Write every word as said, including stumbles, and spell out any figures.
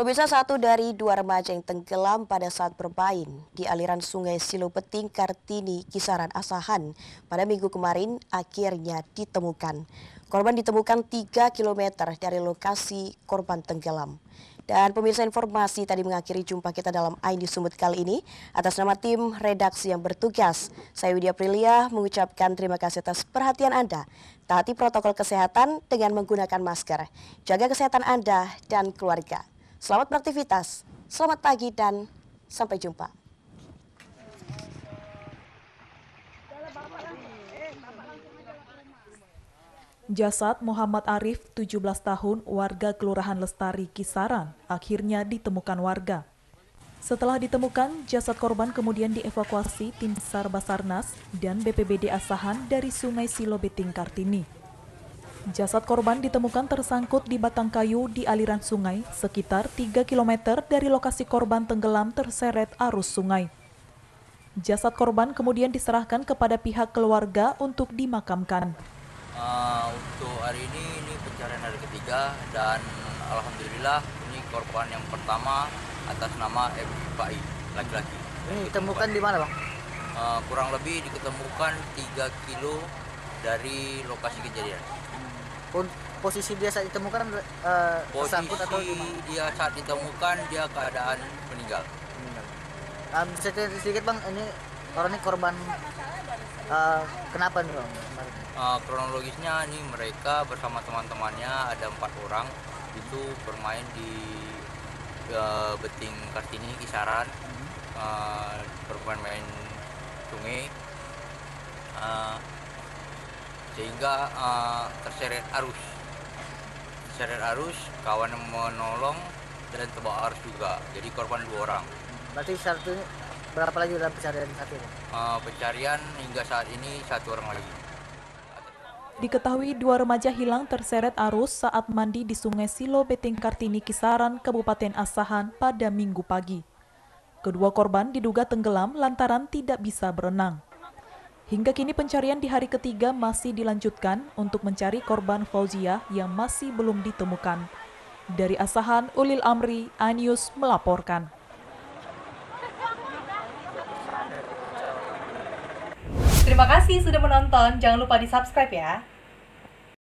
Pemirsa, satu dari dua remaja yang tenggelam pada saat bermain di aliran sungai Silobeting Kartini, Kisaran, Asahan pada minggu kemarin akhirnya ditemukan. Korban ditemukan tiga kilometer dari lokasi korban tenggelam. Dan pemirsa, informasi tadi mengakhiri jumpa kita dalam Aini Sumut kali ini. Atas nama tim redaksi yang bertugas, saya Widya Prilia mengucapkan terima kasih atas perhatian Anda. Taati protokol kesehatan dengan menggunakan masker. Jaga kesehatan Anda dan keluarga. Selamat beraktivitas, selamat pagi dan sampai jumpa. Jasad Muhammad Arif, tujuh belas tahun, warga Kelurahan Lestari, Kisaran, akhirnya ditemukan warga. Setelah ditemukan, jasad korban kemudian dievakuasi tim SAR Basarnas dan B P B D Asahan dari Sungai Silobeting Kartini. Jasad korban ditemukan tersangkut di batang kayu di aliran sungai sekitar tiga kilometer dari lokasi korban tenggelam terseret arus sungai. Jasad korban kemudian diserahkan kepada pihak keluarga untuk dimakamkan. Uh, untuk hari ini, ini pencarian hari ketiga dan alhamdulillah ini korban yang pertama atas nama M I, laki-laki. Ini ditemukan di mana, Bang? Uh, kurang lebih diketemukan tiga kilo dari lokasi kejadian. Posisi dia saat ditemukan uh, tersangkut atau Posisi dia saat ditemukan dia keadaan meninggal. meninggal. Um, bisa cerita sedikit, Bang, ini orang ini korban uh, kenapa nih, Bang? Uh, kronologisnya ini mereka bersama teman-temannya ada empat orang itu bermain di uh, Beting Kartini, Kisaran, uh, bermain-main sungai uh, sehingga uh, terseret arus terseret arus kawan yang menolong dan terbawa arus juga, jadi korban dua orang. Berarti satu ini berapa lagi dalam pencarian saat ini? Uh, pencarian hingga saat ini satu orang lagi. Diketahui dua remaja hilang terseret arus saat mandi di Sungai Silobeting Kartini, Kisaran, Kabupaten Asahan pada Minggu pagi. Kedua korban diduga tenggelam lantaran tidak bisa berenang. Hingga kini pencarian di hari ketiga masih dilanjutkan untuk mencari korban Fauziah yang masih belum ditemukan. Dari Asahan, Ulil Amri, iNews melaporkan. Terima kasih sudah menonton, jangan lupa di subscribe ya.